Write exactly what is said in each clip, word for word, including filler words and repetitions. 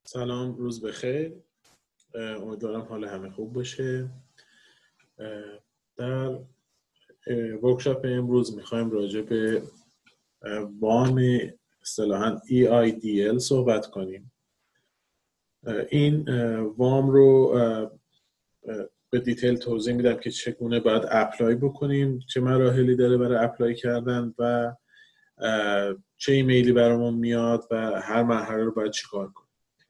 سلام، روز بخیر. امیدوارم حال همه خوب باشه. در ورکشاپ امروز میخوایم راجع به وام اصطلاحاً ای آی دی ال صحبت کنیم. این وام رو به دیتیل توضیح میدم که چگونه باید اپلای بکنیم، چه مراحلی داره برای اپلای کردن و چه ایمیلی برامون میاد و هر مرحله رو باید چیکار کنیم.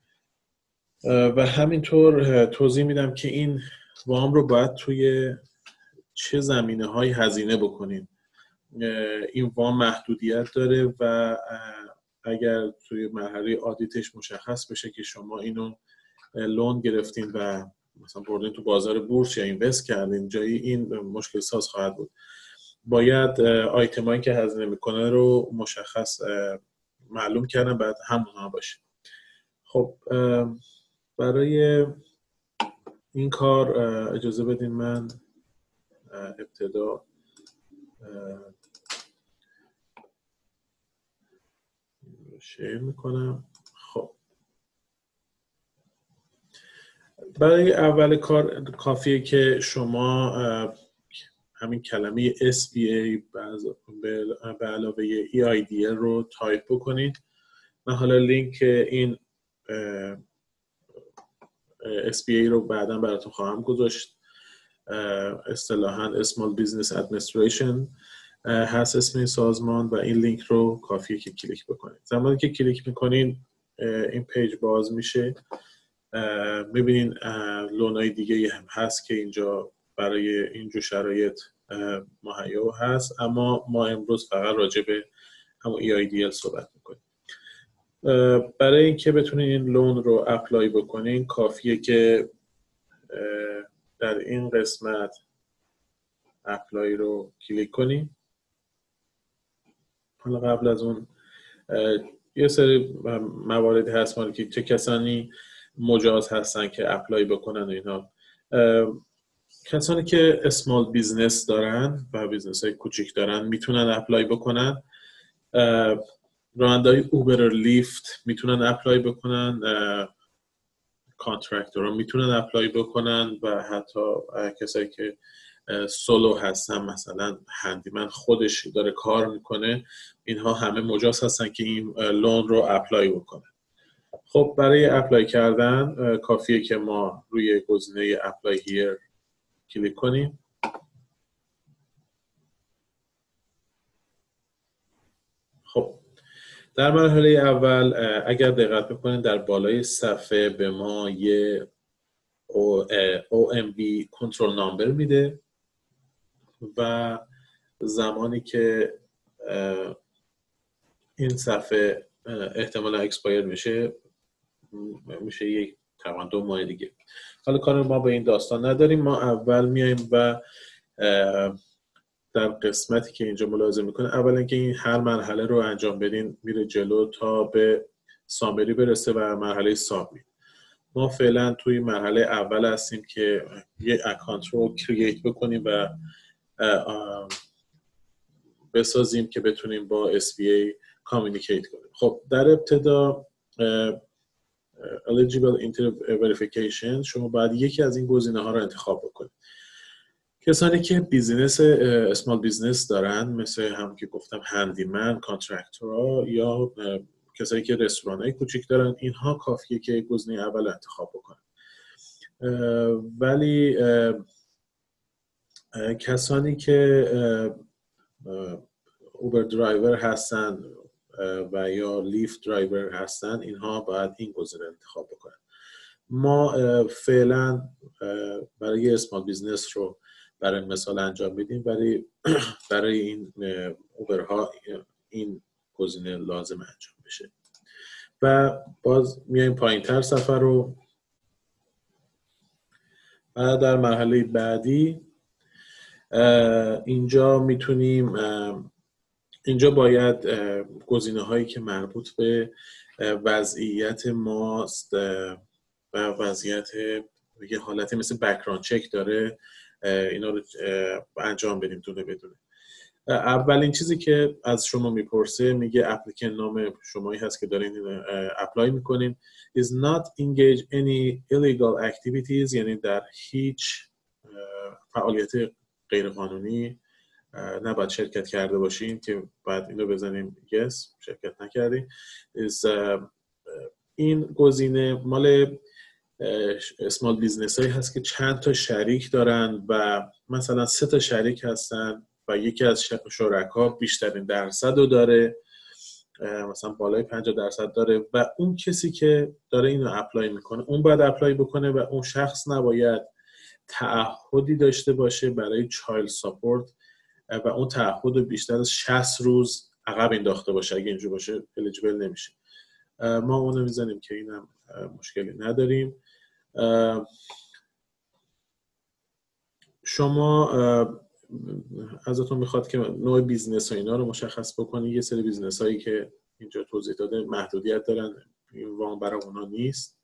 و همینطور توضیح میدم که این وام رو باید توی چه زمینه های هزینه بکنیم. این وام محدودیت داره و اگر توی مرحله آدیتش مشخص بشه که شما اینو لون گرفتین و مثلا بردین تو بازار بورس یا اینوست کردین، جایی این مشکل ساز خواهد بود. باید آیتمایی که هزینه میکنه رو مشخص معلوم کردن، بعد همونها باشه. خب برای این کار اجازه بدین من ابتدا شیر میکنم. خب برای اول کار کافیه که شما همین کلمه اس بی ای به علاوه ای آی دی ال رو تایپ بکنید. من حالا لینک این اس بی ای رو بعدا براتون خواهم گذاشت. اصطلاحاً Small Business Administration هست اسم این سازمان و این لینک رو کافیه که کلیک بکنید. زمانی که کلیک میکنین این پیج باز میشه. میبینین لونای دیگه هم هست که اینجا برای اینجور شرایط مهیا هست، اما ما امروز فقط راجع به همون ای آی دی ال صحبت میکنیم. برای اینکه بتونین این لون رو اپلای بکنین کافیه که در این قسمت اپلای رو کلیک کنین. حالا قبل از اون یه سری مواردی هست مالی که چه کسانی مجاز هستن که اپلای بکنن و اینا. کسانی که اسمال بیزنس دارن و بیزنس های کوچیک دارن میتونن اپلای بکنن. راننده‌های اوبر و لیفت میتونن اپلای بکنن، کانترکتورها میتونن اپلای بکنن و حتی کسایی که سولو هستن، مثلا هندیمن خودش داره کار میکنه، اینها همه مجاز هستن که این لون رو اپلای بکنن. خب برای اپلای کردن کافیه که ما روی گزینه اپلای هیر کلیک کنیم. خب در مرحله اول اگر دقت بکنید در بالای صفحه به ما یه او ام بی کنترل نامبر میده و زمانی که این صفحه احتمالا اکسپایر میشه میشه یک تقریبا دو ماه دیگه. حالا کار ما به این داستان نداریم. ما اول میایم و در قسمتی که اینجا ملاحظه میکنه اولا که این هر مرحله رو انجام بدین میره جلو تا به سامری برسه و مرحله سابمیت. ما فعلا توی مرحله اول هستیم که یه اکانت رو کرییت بکنیم و بسازیم که بتونیم با اس بی ای کامیونیکیت کنیم. خب در ابتدا eligible interview verification شما باید یکی از این گزینه ها رو انتخاب بکنید. کسانی که بیزینس اسمال بیزنس دارن مثل هم که گفتم هندیمن، کانترکتورها یا کسانی که رستوران های کوچیک دارن، اینها کافیه که گزینه اول انتخاب بکنن. ولی کسانی که اوبر درایور هستن و یا لیفت درایور هستن اینها باید این گزینه انتخاب بکنن. ما فعلا برای اسمال بیزنس رو برای مثال انجام میدیم، برای برای این اوبرها این گزینه لازم انجام بشه. و باز میایم پایین‌تر صفحه رو و در مرحله بعدی اینجا میتونیم اینجا باید گزینه هایی که مربوط به وضعیت ماست و وضعیت یه حالتی مثل بک‌گراند چک داره اینا رو انجام بدیم دونه بدونه. اولین چیزی که از شما میپرسه میگه اپلیکن نام شمایی هست که دارین اپلای میکنین is not engage any illegal activities، یعنی در هیچ فعالیت غیرقانونی نباید شرکت کرده باشین که بعد اینو بزنیم yes شرکت نکردیم. این گزینه مال اسمال بیزنس هایی هست که چند تا شریک دارن و مثلا سه تا شریک هستن و یکی از شرکا بیشترین درصد رو داره، مثلا بالای پنجاه درصد داره و اون کسی که داره اینو اپلای میکنه اون باید اپلای بکنه و اون شخص نباید تعهدی داشته باشه برای چایلد ساپورت و اون تعهد بیشتر از شصت روز عقب انداخته باشه. اگه اینجور باشه الیجیبل نمیشه. ما اونو میزنیم که اینم مشکلی نداریم. شما ازتون میخواد که نوع بیزنس و اینا رو مشخص بکنی. یه سری بیزنس هایی که اینجا توضیح داده محدودیت دارن، این وام برای اونا نیست.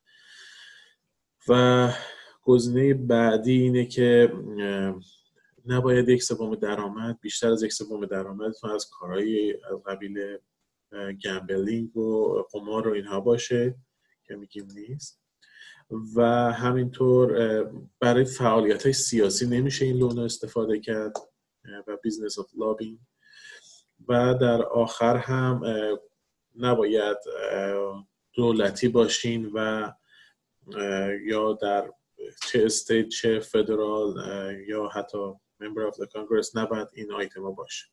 و گزینه بعدی اینه که نباید یک سوم درآمد بیشتر از یک سوم درآمدتون از کارهای از قبیل گمبلینگ و قمار و اینها باشه که میگیم نیست. و همینطور برای فعالیت‌های سیاسی نمیشه این لون استفاده کرد و بیزنس آف لابینگ. و در آخر هم نباید دولتی باشین و یا در چه استیت چه فدرال یا حتی ممبر آف the کانگرس نباید این آیتم ها باشه.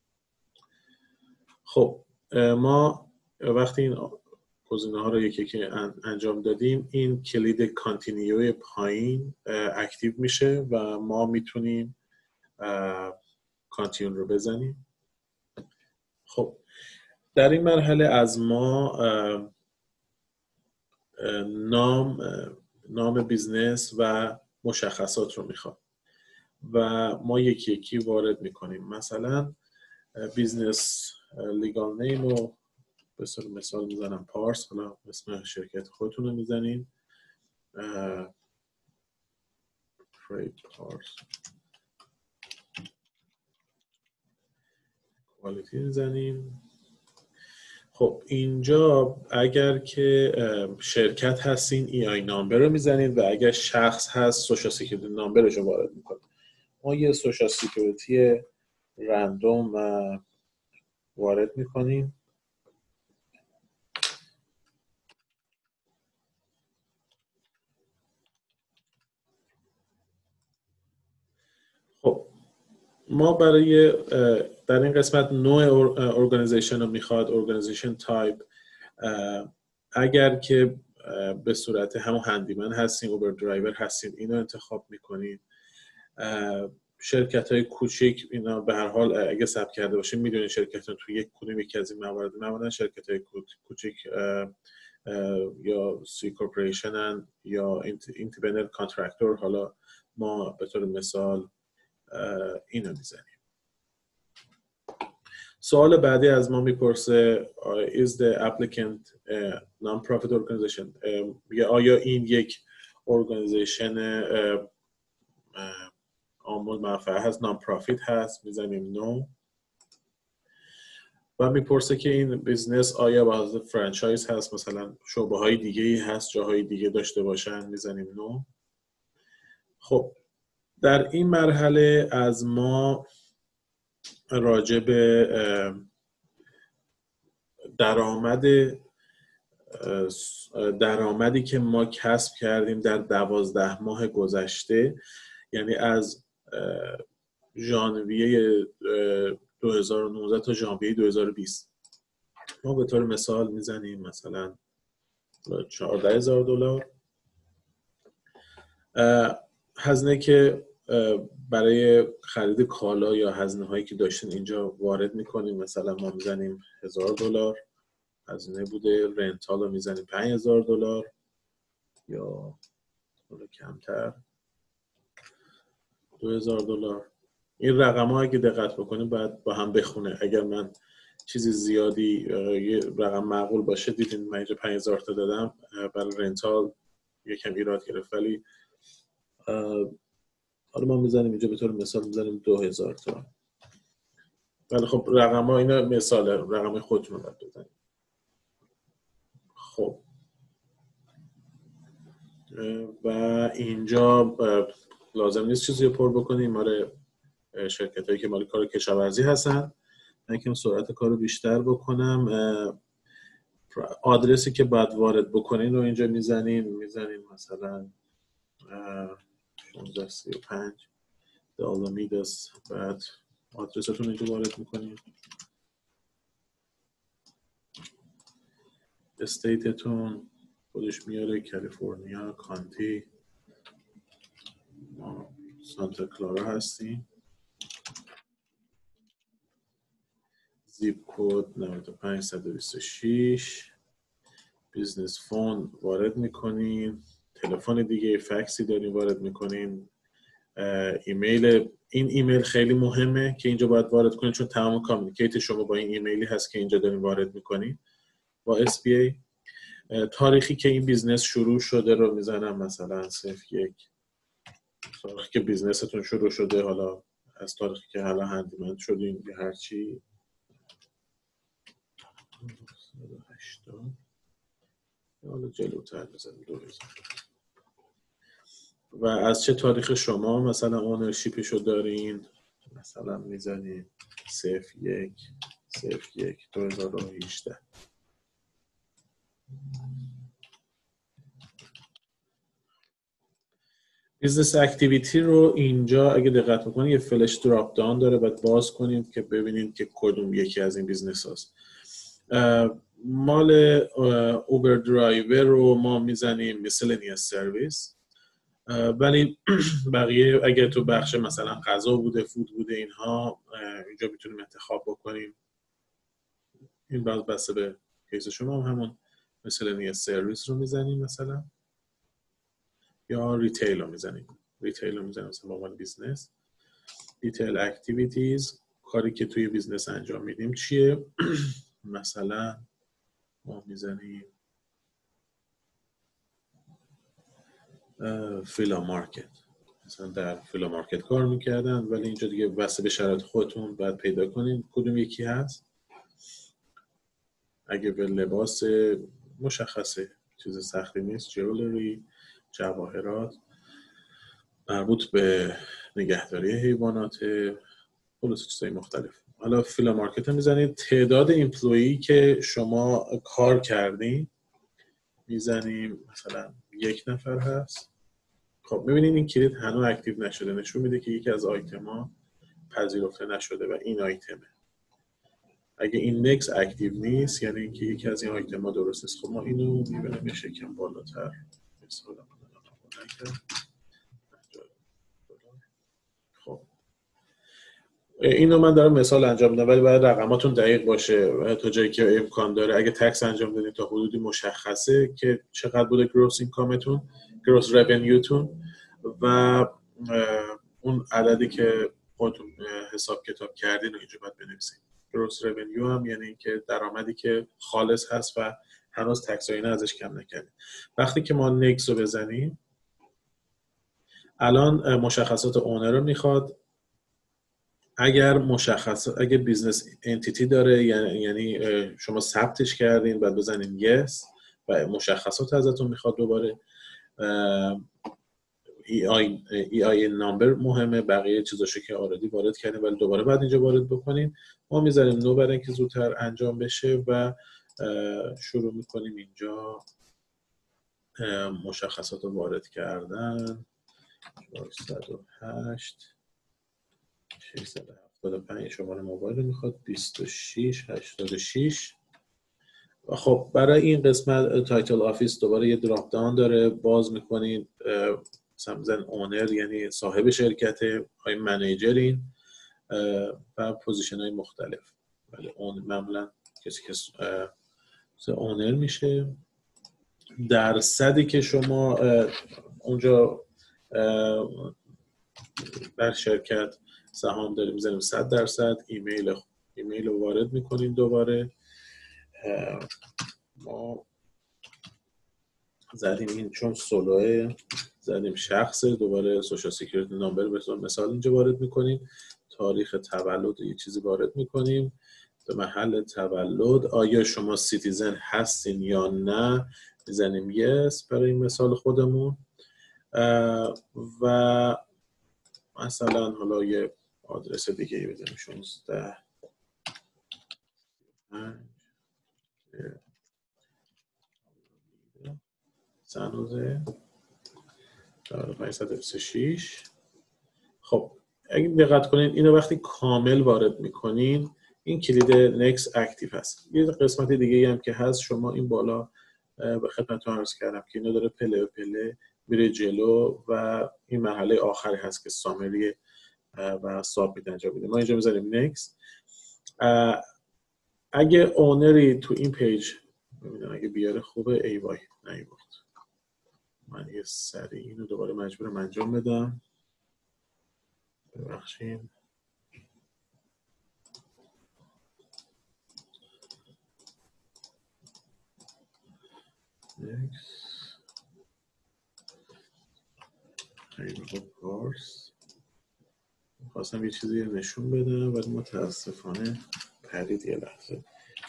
خب ما وقتی این گزینه ها رو یکی یکی انجام دادیم این کلید کانتینیو پایین اکتیو میشه و ما میتونیم کانتینیو رو بزنیم. خب در این مرحله از ما نام نام بیزنس و مشخصات رو میخواد و ما یکی یکی وارد میکنیم. مثلا بیزنس لیگال نیم رو به صورت مثال میزنم پارس، حالا اسم شرکت خودتون رو میزنین فرید پارس، کوالیتی میزنیم. خب اینجا اگر که شرکت هستین ای آی نامبر رو میزنید و اگر شخص هست سوشال سکیوریتی نامبرش رو وارد میکنید. ما یه سوشال سکیوریتی رندوم وارد میکنیم. خب ما برای در این قسمت نوع ارگانیزیشن رو میخواد، ارگانیزیشن تایپ. اگر که به صورت همون هندیمن هستین، اوبر درایور هستین، اینو انتخاب میکنین. شرکت های کوچیک اینا به هر حال اگه ثبت کرده باشین میدونین شرکتون توی یک کدوم یکی از این موارد معمولا شرکت های کوچیک یا سی کورپوریشنن یا ایندیپندنت کانترکتور. حالا ما به طور مثال اینو میزنیم. سوال بعدی از ما میپرسه is the applicant a non-profit organization؟ میگه آیا این یک ارگانیزیشن عامل منفعه هست، نان پروفیت هست؟ میزنیم نو. و میپرسه که این بیزنس آیا به حالت فرانچایز هست، مثلا شعبه های دیگه ای هست جاهای دیگه داشته باشن؟ میزنیم نو. خب در این مرحله از ما راجع به درآمد درآمدی که ما کسب کردیم در دوازده ماه گذشته، یعنی از ژانویه دو هزار و نوزده تا ژانویه دو هزار و بیست، ما به طور مثال میزنیم مثلا چهارده هزار دلار. هزینه که برای خرید کالا یا هزینه هایی که داشتین اینجا وارد میکنیم، مثلا ما میزنیم هزار دلار هزینه بوده. رنتال رو میزنیم پنج هزار دلار یا کمتر دو هزار دلار. این رقم ها اگه دقت بکنیم باید با هم بخونه. اگر من چیزی زیادی یه رقم معقول باشه، دیدین من اینجا پنج هزار تا دادم برای رنتال یکم ایراد گرفت، ولی حالا ما میزنیم اینجا به طور مثال میزنیم دو هزار تا. ولی خب رقم ها اینا مثال رقم خودتون رو باید بزنید. خب و اینجا لازم نیست چیزی رو پر بکنیم، مال شرکت هایی که مال کار کشاورزی هستن. من یکم سرعت کار رو بیشتر بکنم. آدرسی که باید وارد بکنین رو اینجا میزنین میزنین مثلا شانزده سی و پنج دالامیدس، بعد آدرستون اینجا وارد میکنین، استیتتون خودش میاره کالیفرنیا، کانتی، ما سانتا کلارا هستیم، زیپ کد نود و پنج صد و بیست و شش، بیزنس فون وارد میکنین، تلفن دیگه فکسی دارین وارد میکنین، ایمیل. این ایمیل خیلی مهمه که اینجا باید وارد کنین چون تمام کامیونیکیت شما با این ایمیلی هست که اینجا دارین وارد میکنین با اس بی ای. تاریخی که این بیزنس شروع شده رو میزنم مثلا صفر یک، تاریخی که بیزنستون شروع شده، حالا از تاریخی که حالا هندیمند شدین یا هرچی، حالا جلوتر بزنیم دو هزار. و از چه تاریخ شما مثلا اونرشیپشو دارین، مثلا میزنین صفر یک صفر یک دو هزار و هجده. بیزنس اکتیویتی رو اینجا اگه دقت بکنید یه فلش دراپ داون داره، باید باز کنید که ببینید که کدوم یکی از این بیزنس هاست. مال اوبر درایور رو ما میزنیم میسلینیس سرویس، ولی بقیه اگه تو بخش مثلا غذا بوده، فود بوده، اینها اینجا میتونیم انتخاب بکنیم. این باز بسته به کیس شما هم همون میسلینیس سرویس رو میزنیم مثلا، یا ریتیل رو میزنیم ریتیل رو میزنیم مثلا با عنوان بیزنس. ریتیل اکتیویتیز، کاری که توی بیزنس انجام میدیم چیه؟ مثلا ما میزنیم فیلا مارکت، مثلا در فیلا مارکت کار میکردن، ولی اینجا دیگه بسته به شرایط خودتون باید پیدا کنین کدوم یکی هست. اگه به لباس مشخصه، چیز سختی نیست، جولری، جواهرات، مربوط به نگهداری حیوانات، خلاص چیزای مختلف. حالا فیلا مارکت رو میزنید، تعداد ایمپلویی که شما کار کردین میزنیم مثلا یک نفر هست. خب میبینید این کلید هنوز اکتیو نشده، نشون میده که یکی از آیتما پذیرفته نشده و این آیتمه. اگه این نکس اکتیو نیست یعنی اینکه یکی از این آیتما درست است. خب ما اینو میبریم یه شکم بالاتر، مثلا خب اینو من دارم مثال انجام میدم ولی باید رقماتون دقیق باشه تا جایی که امکان داره. اگه تکس انجام بدین تا حدودی مشخصه که چقدر بوده گروس اینکامتون، گروس رونیوتون، و اون عددی که خودتون حساب کتاب کردین رو اینجا باید بنویسین. گروس رونیو هم یعنی اینکه درآمدی که خالص هست و هنوز تکس اینا ازش کم نکردین. وقتی که ما نکس رو بزنیم الان مشخصات اونر رو میخواد. اگر مشخص اگه بیزنس انتیتی داره یعنی شما ثبتش کردین بعد بزنین yes و مشخصات ازتون میخواد. دوباره ای آی ای آی نامبر مهمه، بقیه چیزاشو که آردی وارد کردین ولی دوباره بعد اینجا وارد بکنین. ما میذاریم نو برای اینکه زودتر انجام بشه و شروع میکنیم اینجا مشخصات رو وارد کردن. چهارصد و هشت ششصد و هفتاد و پنج شماره موبایل رو میخواد، بیست و شش هشتاد و شش. خب برای این قسمت تایتل آفیس دوباره یه دراپ داون داره، باز میکنید مثلا بزن اونر یعنی صاحب شرکته، های منیجرین و پوزیشن های مختلف. ولی اون معمولا کسی که اونر میشه. درصدی که شما اونجا در شرکت سهام داریم میزنیم صد درصد. ایمیل ایمیل رو وارد میکنیم. دوباره ما زدیم این چون سولوه زدیم شخصه، دوباره سوشال سکیوریتی نامبر به مثال اینجا وارد میکنیم تاریخ تولد یه چیزی وارد میکنیم به محل تولد. آیا شما سیتیزن هستین یا نه، میزنیم یس برای این مثال خودمون. و مثلا حالا یه آدرس دیگه ای بزنیم شانزده سنوزه پانصد و سی و شش. خب اگه دقت کنین اینو وقتی کامل وارد میکنین این کلید next active هست. یه قسمت دیگه هم که هست، شما این بالا به خدمتتون عرض کردم که اینو داره پله به پله میره جلو و این مرحله آخری هست که سامری و سابمیت انجام میده. ما اینجا میذاریم next. اگه اونری تو این پیج ببینم اگه بیاره خوبه. ای وای نیومد، من یه سری اینو دوباره مجبورم انجام بدم، ببخشید. خواستم یه چیزی نشون بدم ولی متاسفانه پرید یه لحظه.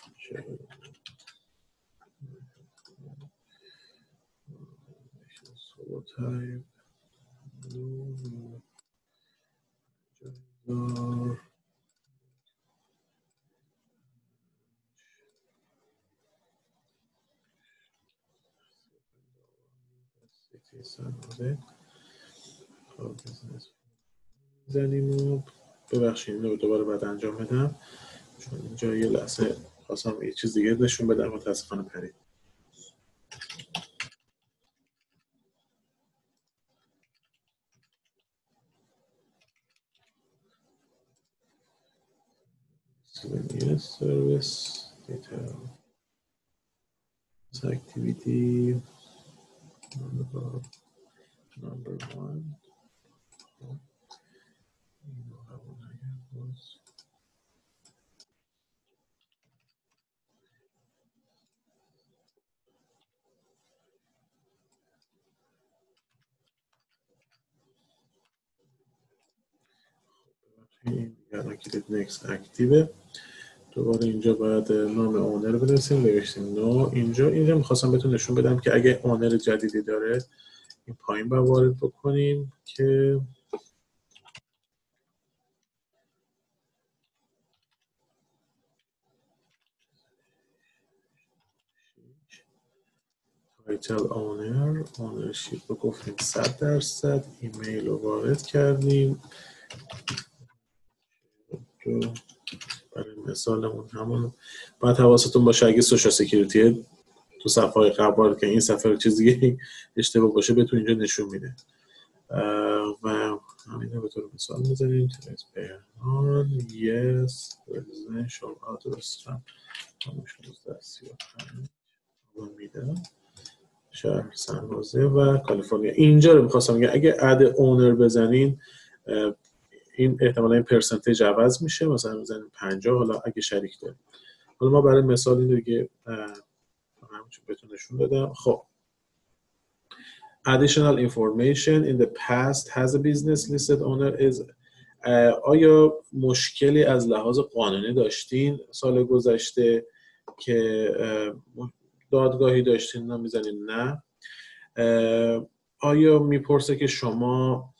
تایپ زنیم و ببخشید اینو دوباره بعد انجام بدم چون اینجا یه لحظه خواستم یه چیز دیگه نشون بدم متاسفانه پرید. Yes, service detail activity number, number one. این یعنی کلید next active. دوباره اینجا باید نام اونر بنویسیم، نوشتیم نو. اینجا اینجا میخواستم بهتون نشون بدم که اگه اونر جدیدی داره این پایین باید وارد بکنیم که تایتل اونر، اونرشیپ رو گفتیم صد درصد، ایمیل رو وارد کردیم. برای مثالمون همون باید حواستون باشه اگه سوشال سکیوریتی تو صفحه قبل وارد که این صفحه چیزی اشتباه باشه بهتون اینجا نشون میده. و همین رو به طور مثال میذاریم on yes residential address رو میده شهر سنوزه و کالیفرنیا. اینجا رو میخواستم بگم اگه اد اونر بزنین این احتمالا این پرسنتیج عوض میشه، مثلا بزنیم پنجاه حالا اگه شریک داریم. حالا ما برای مثال این دیگه همونجور بهتون نشون بدم. خب additional information in the past has a business listed owner is آیا مشکلی از لحاظ قانونی داشتین سال گذشته که دادگاهی داشتین؟ نه میزنیم نه. آیا میپرسه که شما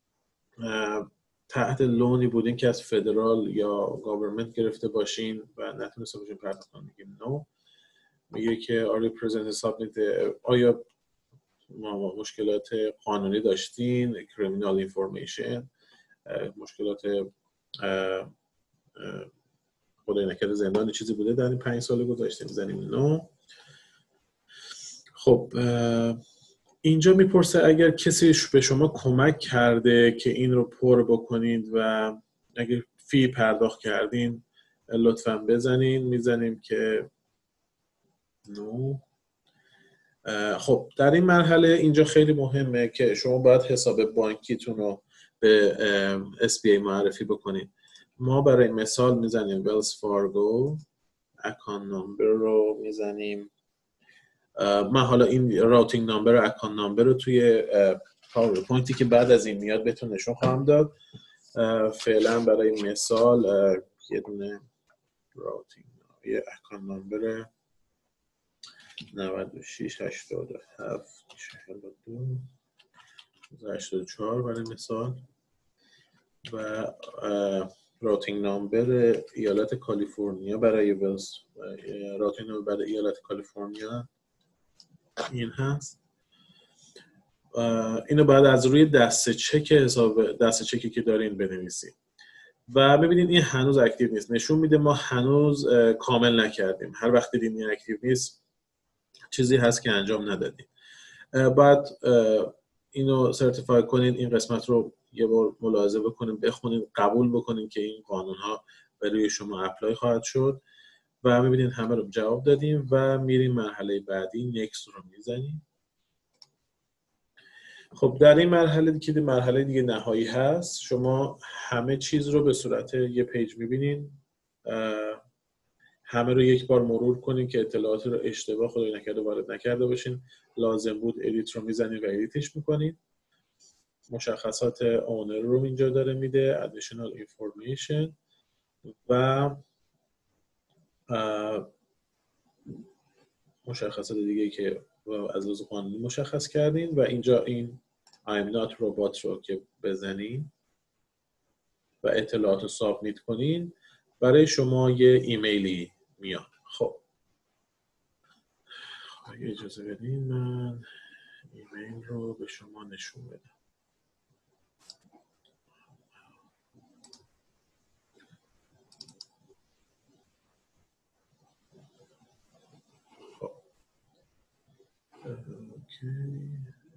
تحت لونی بودین که از فدرال یا گاورمنت گرفته باشین و نتونسته باشین پرداخت کنین؟ میگیم نو. میگه که آیا پرزنت سابمیت آیا ما مشکلات قانونی داشتین، کریمینال اینفورمیشن، مشکلات خدای نکرده زندانی چیزی بوده در این پنج سال گذشته؟ میزنیم نو. خب اینجا میپرسه اگر کسی به شما کمک کرده که این رو پر بکنید و اگر فی پرداخت کردین لطفاً بزنین. میزنیم که نو. خب در این مرحله اینجا خیلی مهمه که شما باید حساب بانکیتون رو به اس بی ای معرفی بکنید. ما برای مثال میزنیم Wells Fargo account number رو میزنیم. من حالا این راوتینگ نامبر و اکانت نامبر رو توی پاورپوینتی که بعد از این میاد بهتون نشون خواهم داد. فعلا برای مثال یه دونه راوتینگ یه اکانت نامبر نود و شش هشتاد و هفت چهل و دو هشتاد و چهار برای مثال و راوتینگ نامبر ایالت کالیفرنیا برای ولز راوتینگ نامبر برای ایالت کالیفرنیا این هست. اینو بعد از روی دسته چک حساب دسته چکی که دارین بنویسید و ببینید این هنوز اکتیو نیست، نشون میده ما هنوز کامل نکردیم. هر وقت دیدیم این اکتیو نیست چیزی هست که انجام ندادیم. بعد اینو سرتیفای کنین، این قسمت رو یه بار ملاحظه بکنین، بخونین، قبول بکنین که این قانون ها برای شما اپلای خواهد شد و میبینین همه رو جواب دادیم و میریم مرحله بعدی، نکست رو میزنیم. خب در این مرحله که مرحله دیگه نهایی هست، شما همه چیز رو به صورت یه پیج میبینین، همه رو یک بار مرور کنین که اطلاعات رو اشتباه خدای نکرده وارد نکرده باشین. لازم بود ادیت رو میزنین و ادیتش میکنین. مشخصات اونر رو اینجا داره میده، additional information و مشخصات دیگه که از لحاظ قانونی مشخص کردین و اینجا این I'm not robot رو که بزنین و اطلاعات رو سابمیت کنین، برای شما یه ایمیلی میاد. خب اجازه بدین من ایمیل رو به شما نشون بدم. خب اوکی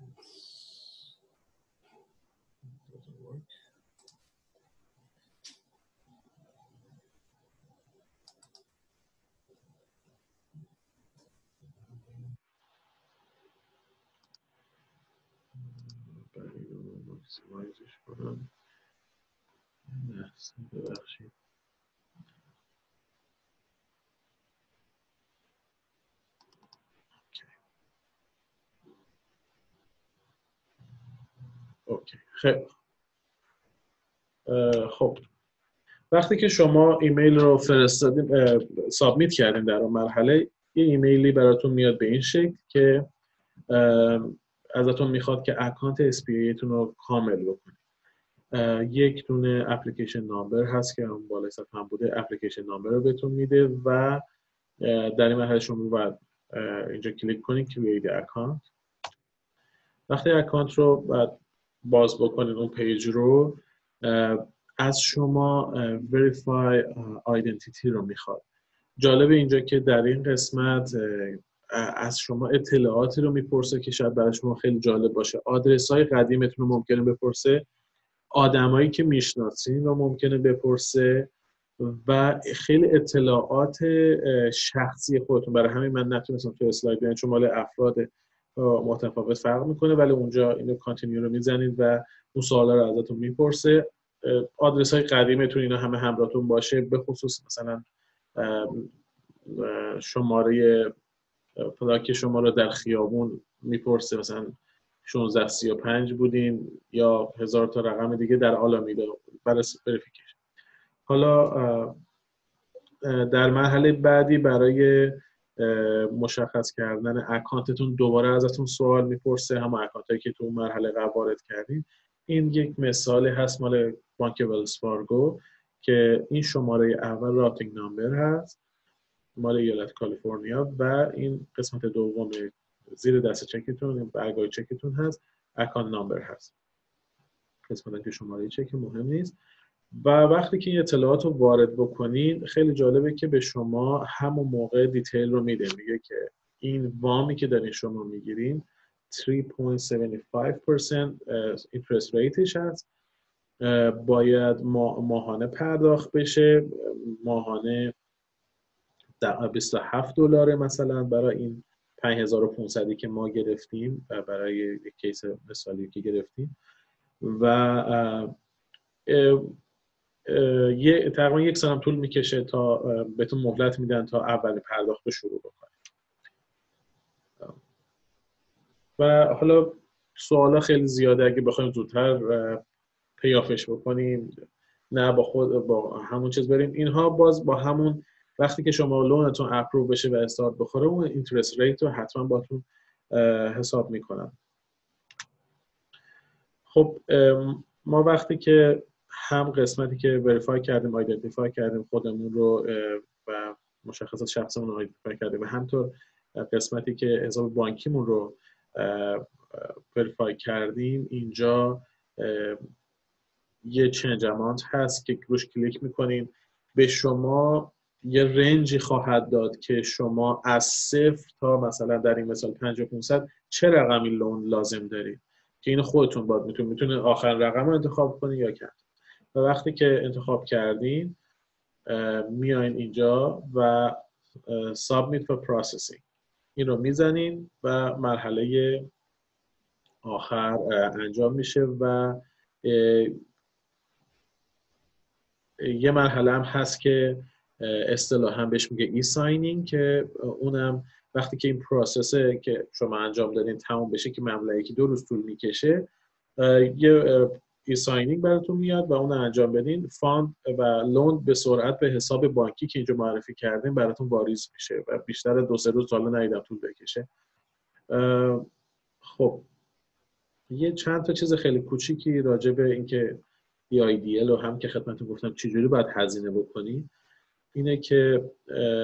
برای رو ماکسیمایزش کنم. لحظه ببخشید. اوکی خیلی خب وقتی که شما ایمیل رو فرستادیم سابمیت کردیم در اون مرحله، یه ایمیلی براتون میاد به این شکل که ازتون میخواد که اکانت اس پی ای تون رو کامل بکنید. یک دونه اپلیکیشن نامبر هست که اون بالای صفحه هم بوده، اپلیکیشن نامبر رو بهتون میده و در این مرحله شما باید اینجا کلیک کنید کرییت اکانت. وقتی اکانت رو بعد باز بکنید اون پیج رو، از شما verify identity رو میخواد. جالب اینجا که در این قسمت از شما اطلاعاتی رو میپرسه که شاید برای شما خیلی جالب باشه. آدرس های قدیمتون رو ممکنه بپرسه، آدمایی که میشناسین رو ممکنه بپرسه و خیلی اطلاعات شخصی خودتون. برای همین من نتونستم تو اسلاید بیارم چون مال افراد متفاوت فرق میکنه، ولی اونجا اینو کانتینیو رو میزنید و اون سوالا رو ازتون میپرسه. آدرس های قدیمتون اینا همه همراهتون باشه، به خصوص مثلا شماره پلاک شما رو در خیابون میپرسه، مثلا شانزده سی و پنج بودین یا هزار تا رقم دیگه در آلامیدا برای وریفیکیشن. حالا در مرحله بعدی برای مشخص کردن اکانتتون دوباره ازتون سوال میپرسه، هم اکانتایی که تو مرحله قبل وارد کردین. این یک مثالی هست مال بانک ولز فارگو که این شماره اول راوتینگ نامبر هست مال ایالت کالیفرنیا و این قسمت دوم زیر دست چکتون، این برگای چکتون هست، اکانت نامبر هست. قسمتی که شماره چک مهم نیست. و وقتی که این اطلاعات رو وارد بکنین، خیلی جالبه که به شما همون موقع دیتیل رو میده، میگه که این وامی که دارین شما میگیرین سه و هفتاد و پنج درصد اینترست ریتش هست، باید ماهانه پرداخت بشه. ماهانه بیست و هفت دلاره مثلا برای این پنج هزار و پانصد که ما گرفتیم و برای یک کیس مثالی که گرفتیم و یه تقریبا یک سال طول میکشه تا بهتون مهلت میدن تا اول پرداخت رو شروع بکنید. و حالا سوالا خیلی زیاده، اگه بخوایم زودتر پیافش بکنیم، نه با خود با همون چیز بریم. اینها باز با همون وقتی که شما لونتون اپروو بشه و استارت بخوره، اون اینترست ریت رو حتما باتون حساب میکنن. خب ما وقتی که هم قسمتی که وریفای کردیم، آیدنتیفای کردیم خودمون رو و مشخصات شخصمون رو آیدنتیفای کردیم و همطور قسمتی که حساب بانکیمون رو وریفای کردیم، اینجا یه چنج اماونت هست که روش کلیک میکنیم، به شما یه رنجی خواهد داد که شما از صفر تا مثلا در این مثال پنجاه پانصد چه رقمی لون لازم دارید که اینو خودتون باید میتونید میتونید آخر رقم رو انتخاب کنید یا کرد. و وقتی که انتخاب کردین میاین اینجا و Submit for Processing این رو میزنین و مرحله آخر انجام میشه و یه مرحله هم هست که اصطلاحاً بهش میگه ای ساینینگ که اونم وقتی که این پروسسه که شما انجام دادین تمام بشه که معمولا یکی دو روز طول میکشه، یه ای ساینینگ براتون میاد و اون انجام بدین، فاند و لون به سرعت به حساب بانکی که اینجا معرفی کردین براتون واریز میشه و بیشتر دو سه روز تا حالا ندیدم طول بکشه. خب یه چند تا چیز خیلی کوچیکی راجع به اینکه ای آی دی ال رو هم که خدمتتون گفتم چجوری باید هزینه بکنی، اینه که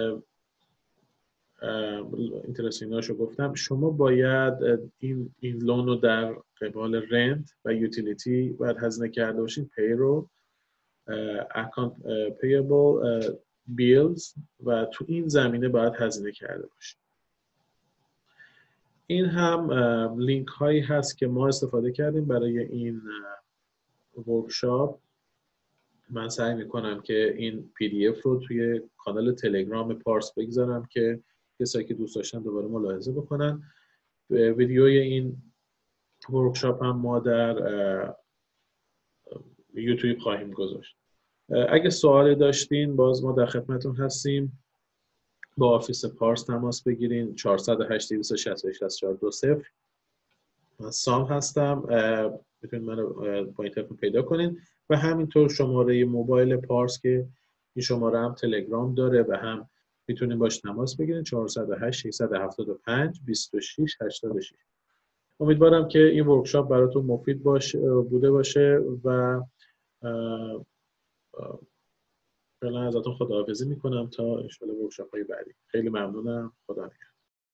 اینترستیناشو گفتم، شما باید این این لون رو در قبال رنت و یوتیلیتی باید هزینه کرده باشین، پی رو، اکانت پیبل، بیلز، و تو این زمینه باید هزینه کرده باشین. این هم لینک هایی هست که ما استفاده کردیم برای این ورکشاپ. من سعی میکنم که این پی دی اف رو توی کانال تلگرام پارس بگذارم که کسایی که دوست داشتن دوباره ملاحظه بکنن. ویدیوی این ورکشاپ هم ما در یوتیوب خواهیم گذاشت. اگه سوالی داشتین باز ما در خدمتتون هستیم. با آفیس پارس تماس بگیرین، چهار صفر هشت دویست و شصت و هشت شصت و چهار دو صفر. من سام هستم، میتونید منو با این تلفن پیدا کنین و همینطور شماره موبایل پارس که این شماره هم تلگرام داره و هم میتونین باش تماس بگیرین، چهار صفر هشت شش هفت پنج دو شش هشت شش. امیدوارم که این ورکشاپ براتون مفید باشه بوده باشه و فعلا ازتون خداحافظی میکنم تا ان شاءالله ورکشاپ های بعدی. خیلی ممنونم. خدا نگهدار.